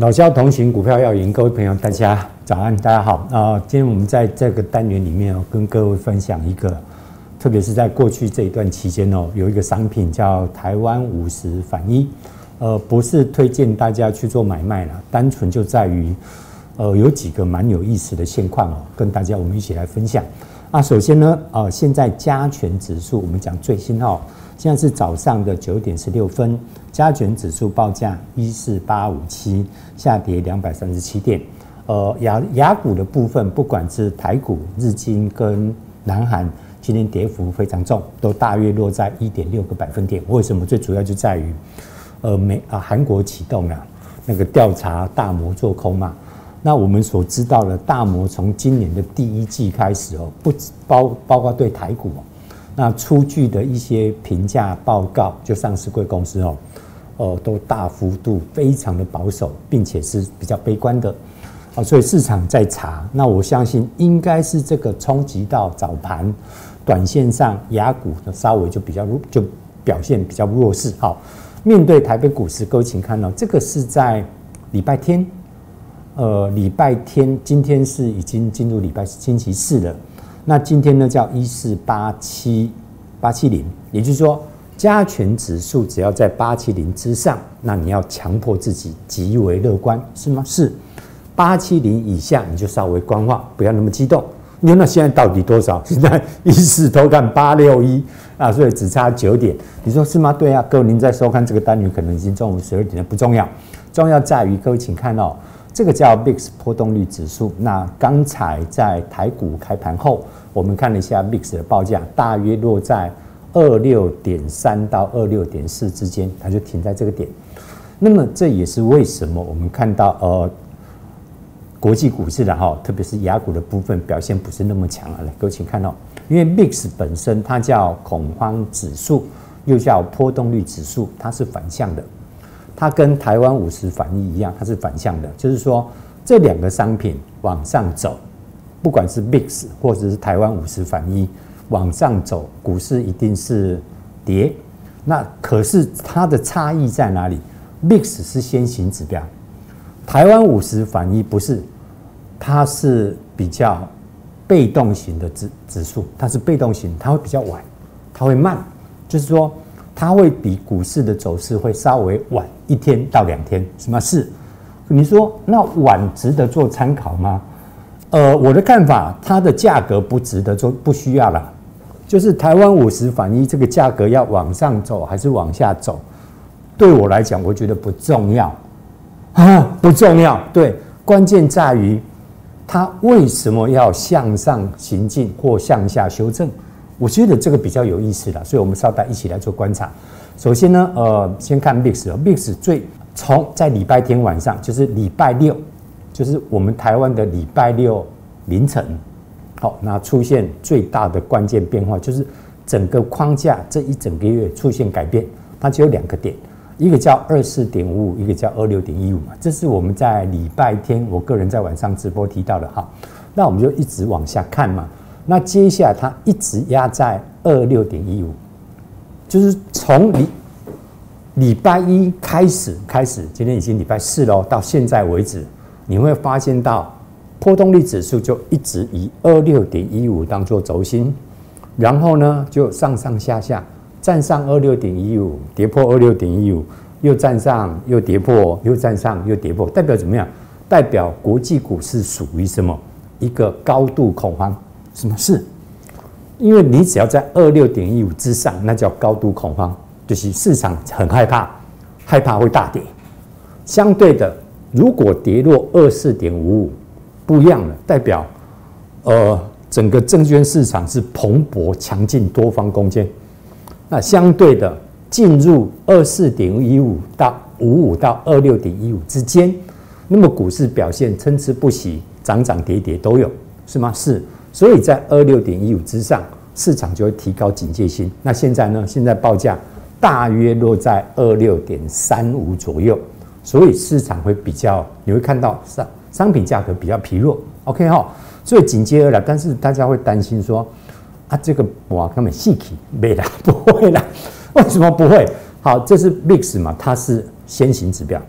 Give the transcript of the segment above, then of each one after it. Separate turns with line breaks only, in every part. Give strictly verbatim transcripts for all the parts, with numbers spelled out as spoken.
老萧同行，股票要赢，各位朋友，大家早安，大家好啊、呃！今天我们在这个单元里面哦，跟各位分享一个，特别是在过去这一段期间哦，有一个商品叫台湾五十反一，呃，不是推荐大家去做买卖啦，单纯就在于，呃，有几个蛮有意思的现况哦，跟大家我们一起来分享。啊，首先呢，呃，现在加权指数我们讲最新哦，现在是早上的九点十六分。加权指数报价一四八五七，下跌两百三十七点。呃，亚亚股的部分，不管是台股、日经跟南韩，今天跌幅非常重，都大约落在一点六个百分点。为什么？最主要就在于，呃，美啊韩国启动了那个调查大摩做空嘛。那我们所知道的，大摩从今年的第一季开始哦，不包包括对台股哦，那出具的一些评价报告，就上市柜公司哦。呃，都大幅度非常的保守，并且是比较悲观的，啊，所以市场在查。那我相信应该是这个冲击到早盘，短线上亚股的稍微就比较就表现比较弱势。好，面对台北股市，各位请看到、哦、这个是在礼拜天，呃，礼拜天今天是已经进入礼拜星期四了。那今天呢叫一四八七八七零，也就是说。加权指数只要在八七零之上，那你要强迫自己极为乐观，是吗？是。八七零以下你就稍微观望，不要那么激动。你说那现在到底多少？现在一四偷看八六一啊，所以只差九点。你说是吗？对啊，各位您在收看这个单元可能已经中午十二点了，不重要，重要在于各位请看哦，这个叫 V I X 波动率指数。那刚才在台股开盘后，我们看了一下 V I X 的报价，大约落在二六点三到二六点四之间，它就停在这个点。那么这也是为什么我们看到呃国际股市的哈，特别是亚股的部分表现不是那么强啊。来，各位请看哦，因为 V I X 本身它叫恐慌指数，又叫波动率指数，它是反向的。它跟台湾五十反一一样，它是反向的，就是说这两个商品往上走，不管是 V I X 或者是台湾五十反一。往上走，股市一定是跌。那可是它的差异在哪里 ？V I X 是先行指标，台湾五十反一不是，它是比较被动型的指指数，它是被动型，它会比较晚，它会慢，就是说它会比股市的走势会稍微晚一天到两天。什么是？你说那晚值得做参考吗？呃，我的看法，它的价格不值得做，不需要了。就是台湾五十反一这个价格要往上走还是往下走，对我来讲，我觉得不重要啊，不重要。对，关键在于它为什么要向上行进或向下修正。我觉得这个比较有意思了，所以我们稍待一起来做观察。首先呢，呃，先看 V I X，V I X 最从在礼拜天晚上，就是礼拜六。就是我们台湾的礼拜六凌晨，好，那出现最大的关键变化，就是整个框架这一整个月出现改变，它只有两个点，一个叫二四点五五，一个叫二六点一五嘛。这是我们在礼拜天，我个人在晚上直播提到的哈。那我们就一直往下看嘛。那接下来它一直压在二六点一五，就是从礼礼拜一开始开始，今天已经礼拜四喽，到现在为止。你会发现到波动率指数就一直以二六点一五当作轴心，然后呢就上上下下，站上二六点一五，跌破二六点一五，又站上又跌破，又站上又跌破，代表怎么样？代表国际股市属于什么？一个高度恐慌。什么事？因为你只要在二六点一五之上，那叫高度恐慌，就是市场很害怕，害怕会大跌。相对的。如果跌落二四点五五，不一样了，代表，呃，整个证券市场是蓬勃强劲多方攻坚。那相对的，进入二四点一五到五五到二六点一五之间，那么股市表现参差不齐，涨涨跌跌都有，是吗？是。所以在二六点一五之上，市场就会提高警戒心。那现在呢？现在报价大约落在二六点三五左右。所以市场会比较，你会看到商商品价格比较疲弱 ，OK 哈，所以紧接而来，但是大家会担心说，啊，这个哇，根本细起没啦，不会啦，为什么不会？好，这是 V I X 嘛，它是先行指标，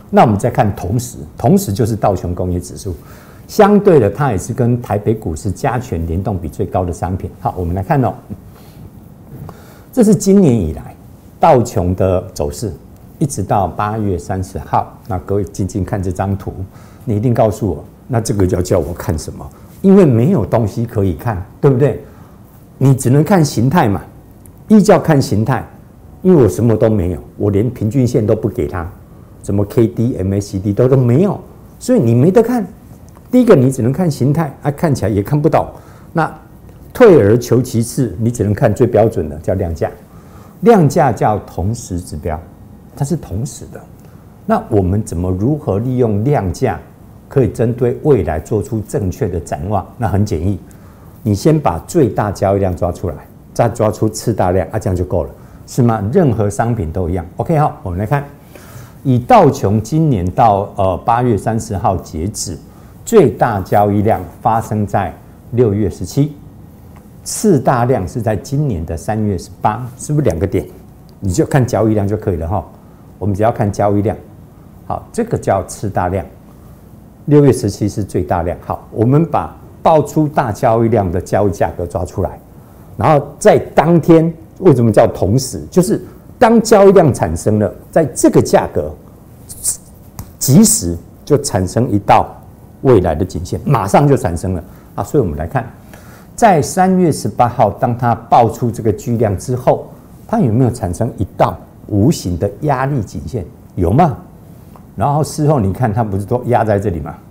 那我们再看同时，同时就是道琼工业指数，相对的它也是跟台北股市加权联动比最高的商品。好，我们来看哦，这是今年以来道琼的走势，一直到八月三十号。那各位静静看这张图，你一定告诉我，那这个要叫我看什么？因为没有东西可以看，对不对？你只能看形态嘛，依照看形态，因为我什么都没有，我连平均线都不给它，什么 K D、M A C D 都都没有，所以你没得看。第一个，你只能看形态，啊，看起来也看不懂。那退而求其次，你只能看最标准的，叫量价。量价叫同时指标，它是同时的。那我们怎么如何利用量价，可以针对未来做出正确的展望？那很简易，你先把最大交易量抓出来，再抓出次大量，啊，这样就够了，是吗？任何商品都一样。OK， 好，我们来看，以道琼今年到呃八月三十号截止，最大交易量发生在六月十七。次大量是在今年的三月十八，是不是两个点？你就看交易量就可以了哈。我们只要看交易量，好，这个叫次大量。六月十七是最大量。好，我们把爆出大交易量的交易价格抓出来，然后在当天，为什么叫同时？就是当交易量产生了，在这个价格，即时就产生一道未来的颈线，马上就产生了啊。所以我们来看。在三月十八号，当它爆出这个巨量之后，它有没有产生一道无形的压力颈线？有吗？然后事后你看，它不是都压在这里吗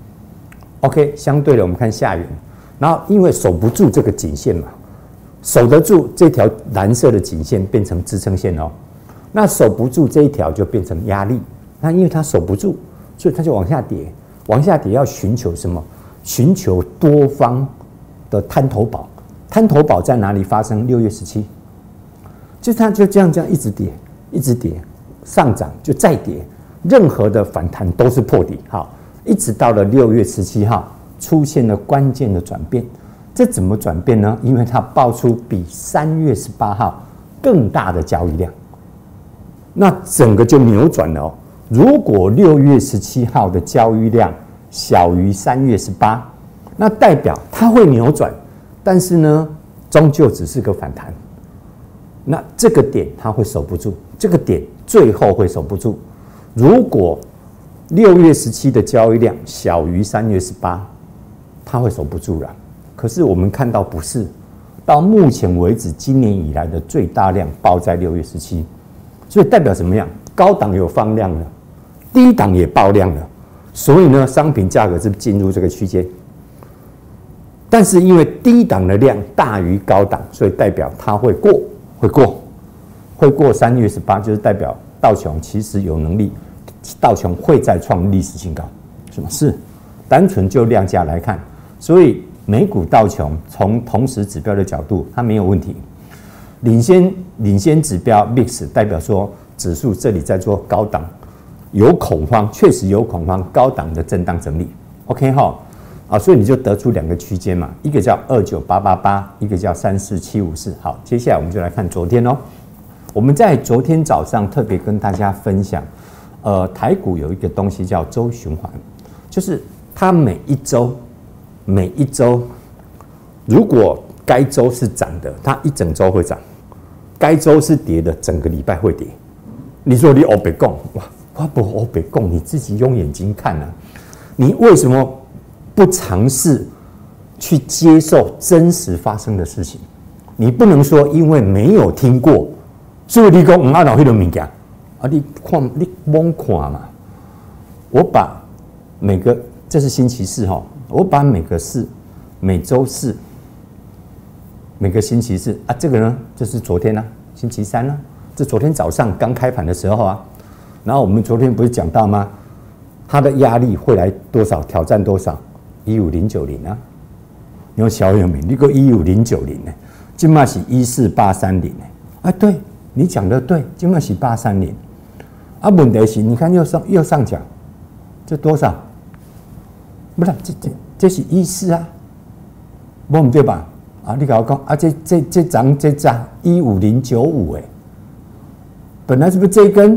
？OK， 相对的，我们看下缘，然后因为守不住这个颈线嘛，守得住这条蓝色的颈线变成支撑线哦，那守不住这一条就变成压力。那因为它守不住，所以它就往下跌，往下跌要寻求什么？寻求多方的滩头堡，滩头堡在哪里发生？六月十七，就它就这样这样一直跌，一直跌，上涨就再跌，任何的反弹都是破底。好，一直到了六月十七号，出现了关键的转变。这怎么转变呢？因为它爆出比三月十八号更大的交易量，那整个就扭转了哦。如果六月十七号的交易量小于三月十八，那代表它会扭转，但是呢，终究只是个反弹。那这个点它会守不住，这个点最后会守不住。如果六月十七的交易量小于三月十八，它会守不住了。可是我们看到不是，到目前为止，今年以来的最大量爆在六月十七，所以代表什么样？高档有放量了，低档也爆量了，所以呢，商品价格是进入这个区间。但是因为低档的量大于高档，所以代表它会过，会过，会过三月十八，就是代表道琼其实有能力，道琼会再创历史新高，是吗？是，单纯就量价来看，所以美股道琼从同时指标的角度，它没有问题。领先领先指标 V I X 代表说指数这里在做高档，有恐慌，确实有恐慌，高档的震荡整理 ，OK 哈。啊，所以你就得出两个区间嘛，一个叫二九八八八，一个叫三四七五四。好，接下来我们就来看昨天哦。我们在昨天早上特别跟大家分享，呃，台股有一个东西叫周循环，就是它每一周每一周，如果该周是涨的，它一整周会涨；该周是跌的，整个礼拜会跌。你说你欧北共哇，我不欧北共，你自己用眼睛看啊，你为什么不尝试去接受真实发生的事情？你不能说因为没有听过，所以你讲唔按照迄个物件啊，你看你懵看嘛。我把每个这是星期四哈，我把每个四、每周四、每个星期四啊，这个呢，这是昨天呢、啊，星期三呢、啊，这昨天早上刚开盘的时候啊，然后我们昨天不是讲到吗？它的压力会来多少？挑战多少？一五零九零啊！你有小有名，你个一五零九零呢？今嘛是一四八三零呢？啊，对你讲的对，今嘛是八三零。啊，问题是，你看右上右上角，这多少？不是，这这这是一四啊，不唔对吧？啊，你跟我讲啊，这这这张这张一五零九五哎，本来是不是这一根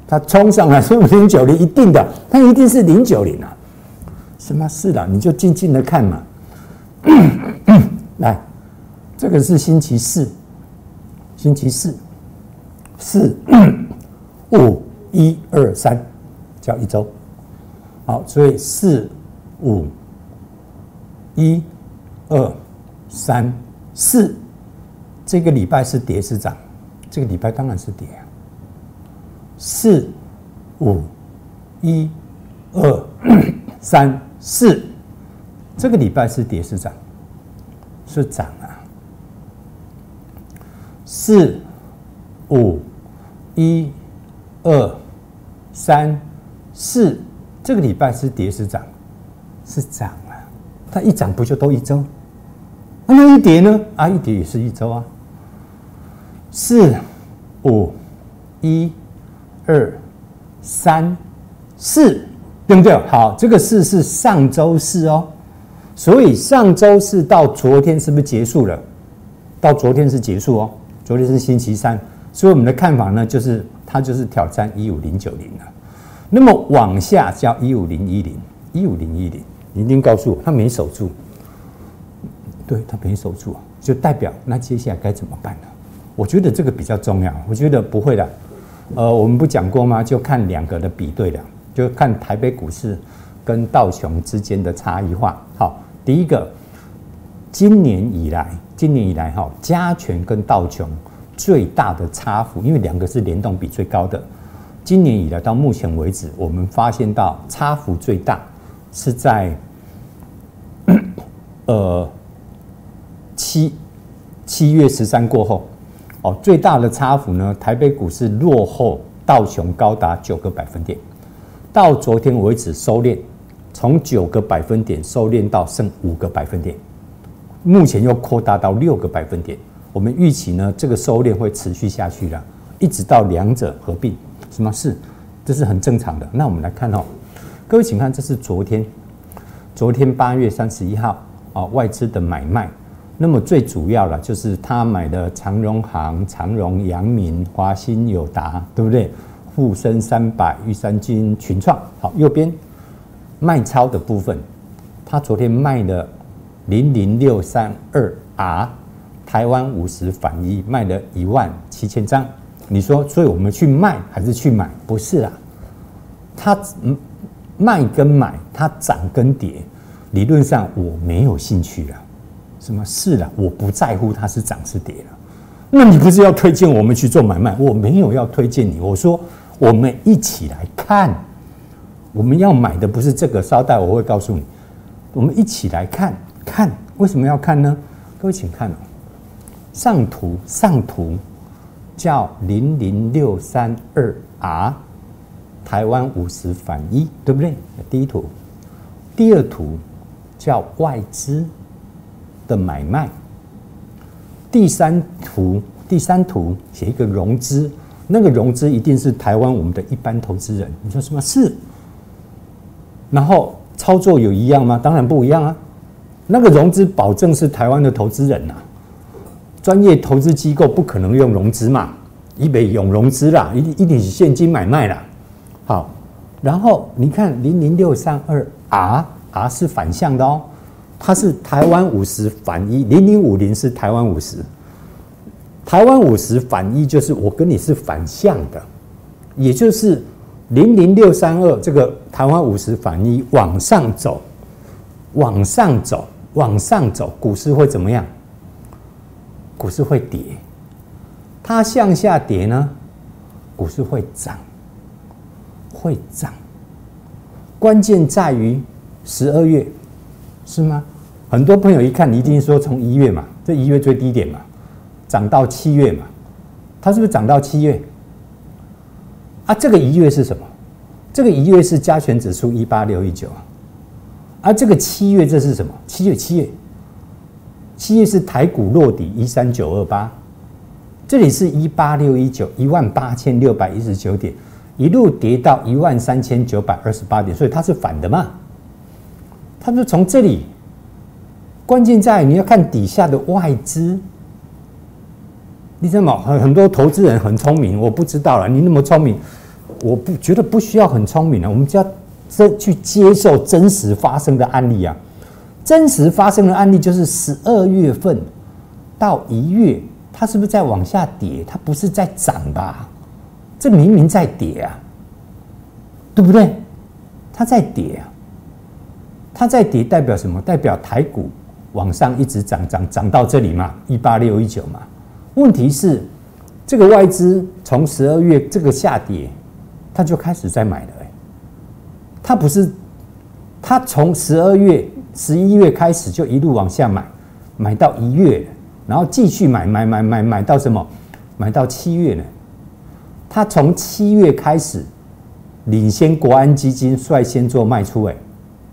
它冲上来是零九零，一定的，它一定是零九零啊。什么是的，你就静静的看嘛。来，这个是星期四，星期四，四五一二三，叫一周。好，所以四五一二三四，这个礼拜是跌是涨？这个礼拜当然是跌啊。四五一二三四，这个礼拜是跌是涨？是涨啊。四五一二三四，这个礼拜是跌是涨？是涨啊。它一涨不就都一周？啊、那一跌呢？啊，一跌也是一周啊。四五一二三四，对不对？好，这个四是上周四哦，所以上周四到昨天是不是结束了？到昨天是结束哦，昨天是星期三，所以我们的看法呢，就是它就是挑战一五零九零了。那么往下叫一五零一零，一五零一零，你一定告诉我，它没守住，对，它没守住，就代表那接下来该怎么办呢？我觉得这个比较重要，我觉得不会的。呃，我们不讲过吗？就看两个的比对的，就看台北股市跟道琼之间的差异化。好，第一个，今年以来，今年以来哈，加权跟道琼最大的差幅，因为两个是联动比最高的。今年以来到目前为止，我们发现到差幅最大是在呃七七月十三过后。哦，最大的差幅呢，台北股市落后道琼高达九个百分点，到昨天为止收敛，从九个百分点收敛到剩五个百分点，目前又扩大到六个百分点。我们预期呢，这个收敛会持续下去了，一直到两者合并。什么是？这是很正常的。那我们来看哦，各位请看，这是昨天，昨天八月三十一号啊，外资的买卖。那么最主要了，就是他买的长荣航、长荣、阳明、华新、友达，对不对？富深三百、玉山金、群创。好，右边卖超的部分，他昨天卖了零零六三二 R， 台湾五十反一，卖了一万七千张。你说，所以我们去卖还是去买？不是啦，它卖跟买，它涨跟跌，理论上我没有兴趣啦。什么是啦？我不在乎它是涨是跌了。那你不是要推荐我们去做买卖？我没有要推荐你，我说我们一起来看，我们要买的不是这个，稍待我会告诉你。我们一起来看看，为什么要看呢？各位请看哦，上图上图叫零零六三二 R， 台湾五十反一，对不对？第一图，第二图叫外资的买卖，第三图第三图写一个融资，那个融资一定是台湾我们的一般投资人。你说什么是？然后操作有一样吗？当然不一样啊。那个融资保证是台湾的投资人呐、啊，专业投资机构不可能用融资嘛，一北用融资啦，一定一定是现金买卖啦。好，然后你看零零六三二 R R 是反向的哦。它是台湾五十反一，零零五零是台湾五十，台湾五十反一就是我跟你是反向的，也就是零零六三二这个台湾五十反一往上走，往上走，往上走，股市会怎么样？股市会跌，它向下跌呢，股市会涨，会涨。关键在于十二月，是吗？很多朋友一看，你一定说从一月嘛，这一月最低点嘛，涨到七月嘛，它是不是涨到七月？啊，这个一月是什么？这个一月是加权指数一八六一九啊，啊，这个七月这是什么？七月七月，七月是台股落底一三九二八，这里是一八六一九，一万八千六百一十九点，一路跌到一万三千九百二十八点，所以它是反的嘛？它是从这里。关键在于你要看底下的外资，你知道吗？很多投资人很聪明，我不知道了。你那么聪明， 我不觉得不需要很聪明啊，我们只要真去接受真实发生的案例啊。真实发生的案例就是十二月份到一月，它是不是在往下跌？它不是在涨吧？这明明在跌啊，对不对？它在跌啊，它在跌代表什么？代表台股往上一直涨涨涨到这里嘛，一八六一九嘛。问题是这个外资从十二月这个下跌，它就开始在买了、欸，它不是，它从十二月、十一月开始就一路往下买，买到一月，然后继续买买买买买到什么？买到七月呢？它从七月开始领先国安基金率先做卖出、欸，哎，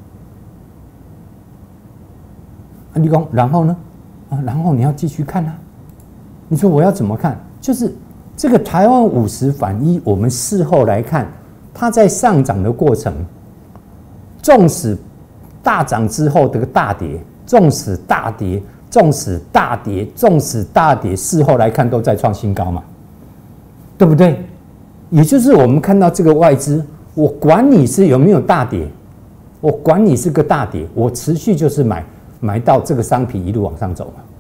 啊，你讲然后呢？啊，然后你要继续看啊。你说我要怎么看？就是这个台湾五十反一，我们事后来看，它在上涨的过程，纵使大涨之后这个大跌，纵使大跌，纵使大跌，纵使大跌，事后来看都在创新高嘛，对不对？也就是我们看到这个外资，我管你是有没有大跌，我管你是个大跌，我持续就是买买到这个商品一路往上走嘛。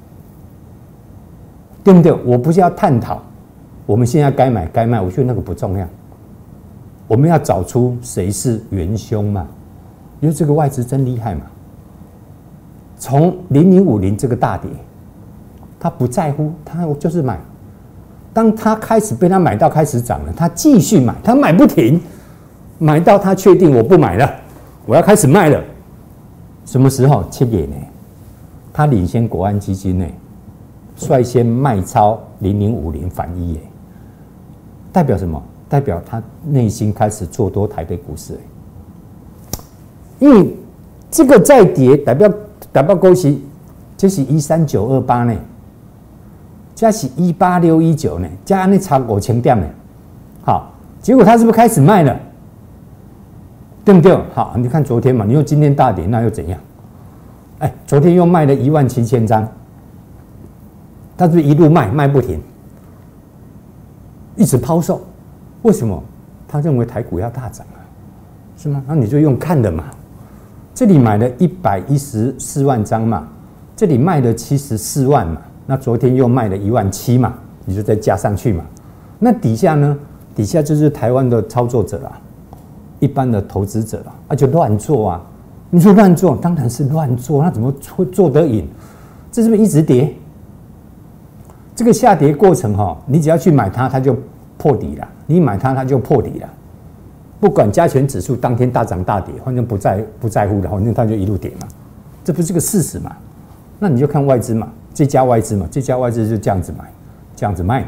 对不对？我不是要探讨我们现在该买该卖，我觉得那个不重要。我们要找出谁是元凶嘛？因为这个外资真厉害嘛。从零零五零这个大跌，他不在乎，他就是买。当他开始被他买到开始涨了，他继续买，他买不停，买到他确定我不买了，我要开始卖了。什么时候？七月呢？他领先国安基金呢？率先卖超零零五零反一，哎，代表什么？代表他内心开始做多台北股市，因为这个再跌，代表代表股市，这是一三九二八呢，这是一八六一九呢，加那差五千点呢，好，结果他是不是开始卖了？对不对？好，你看昨天嘛，你又今天大跌，那又怎样？哎，昨天又卖了一万七千张。他是不是一路卖卖不停，一直抛售？为什么？他认为台股要大涨啊，是吗？那你就用看的嘛。这里买了一百一十四万张嘛，这里卖了七十四万嘛，那昨天又卖了一万七嘛，你就再加上去嘛。那底下呢？底下就是台湾的操作者啦，一般的投资者啦，啊就乱做啊。你说乱做，当然是乱做，那怎么会做得赢？这是不是一直跌？这个下跌过程哈，你只要去买它，它就破底了；你买它，它就破底了。不管加权指数当天大涨大跌，反正不在不在乎了，反正它就一路跌嘛，这不是个事实嘛？那你就看外资嘛，这家外资嘛，这家外资就这样子买，这样子卖嘛。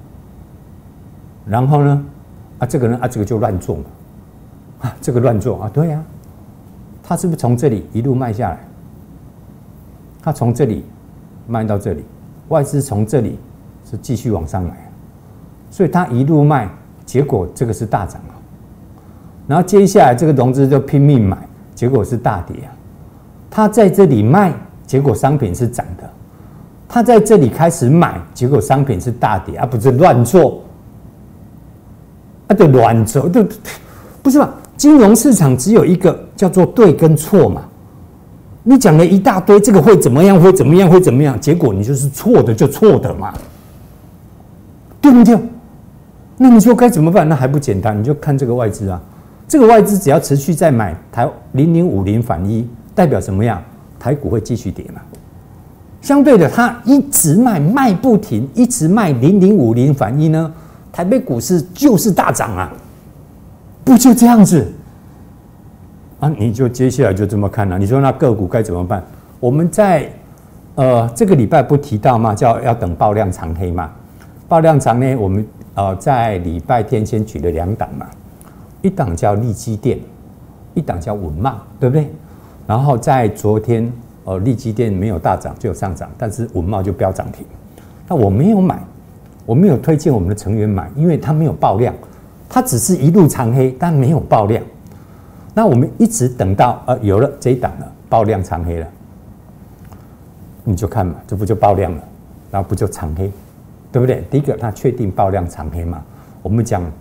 然后呢，啊这个人啊这个就乱做嘛，啊这个乱做啊，对呀、啊，他是不是从这里一路卖下来？他从这里卖到这里。外资从这里是继续往上买，所以他一路卖，结果这个是大涨啊。然后接下来这个融资就拼命买，结果是大跌啊。他在这里卖，结果商品是涨的；他在这里开始买，结果商品是大跌，而不是乱做。啊，对，乱做，对，不是吧？金融市场只有一个叫做对跟错嘛。你讲了一大堆，这个会怎么样？会怎么样？会怎么样？结果你就是错的，就错的嘛，对不对？那你说该怎么办？那还不简单？你就看这个外资啊，这个外资只要持续在买台零零五零反一，代表什么样？台股会继续跌嘛？相对的，它一直卖卖不停，一直卖零零五零反一呢，台北股市就是大涨啊，不就这样子？啊，你就接下来就这么看了、啊。你说那个股该怎么办？我们在呃这个礼拜不提到嘛，叫要等爆量长黑嘛。爆量长黑，我们呃在礼拜天先举了两档嘛，一档叫力积电，一档叫文茂，对不对？然后在昨天，呃力积电没有大涨，就有上涨，但是文茂就飙涨停。那我没有买，我没有推荐我们的成员买，因为它没有爆量，它只是一路长黑，但没有爆量。那我们一直等到呃有了这一档了，爆量长黑了，你就看嘛，这不就爆量了，然后不就长黑，对不对？第一个它确定爆量长黑嘛，我们讲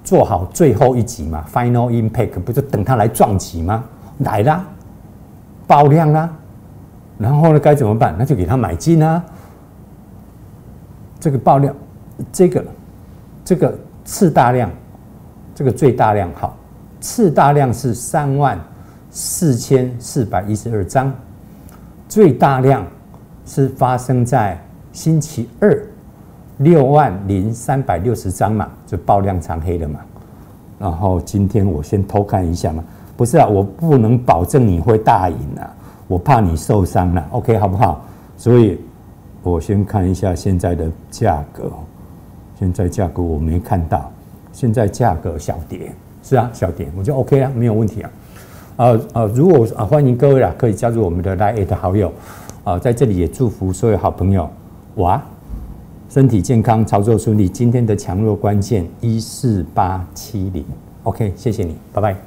做好最后一击嘛 ，Final Impact 不就等它来撞击吗？来啦，爆量啦，然后呢该怎么办？那就给它买进啊。这个爆量，这个这个次大量，这个最大量好，次大量是三万四千四百一十二张，最大量是发生在星期二。六万零三百六十张嘛，就爆量长黑了嘛。然后今天我先偷看一下嘛，不是啊，我不能保证你会大赢啊，我怕你受伤了 ，OK 好不好？所以我先看一下现在的价格，现在价格我没看到，现在价格小跌，是啊，小跌，我就 OK 啊，没有问题啊。呃呃，如果啊欢迎各位啊，可以加入我们的 Line 的好友啊，在这里也祝福所有好朋友哇。身体健康，操作顺利。今天的强弱关键一四八七零 ，OK， 谢谢你，拜拜。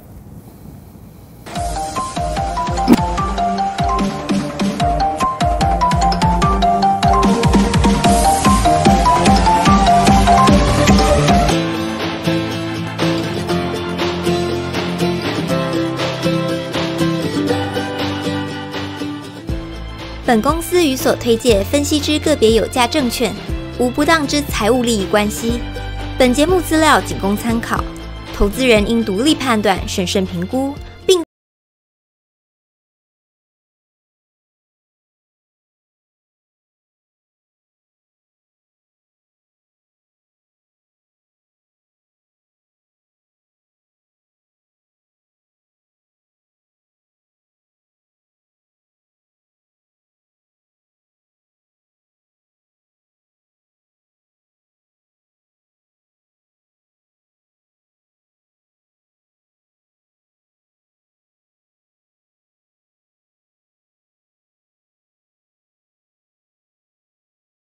本公司与所推介分析之个别有价证券无不当之财务利益关系。本节目资料仅供参考，投资人应独立判断、审慎评估，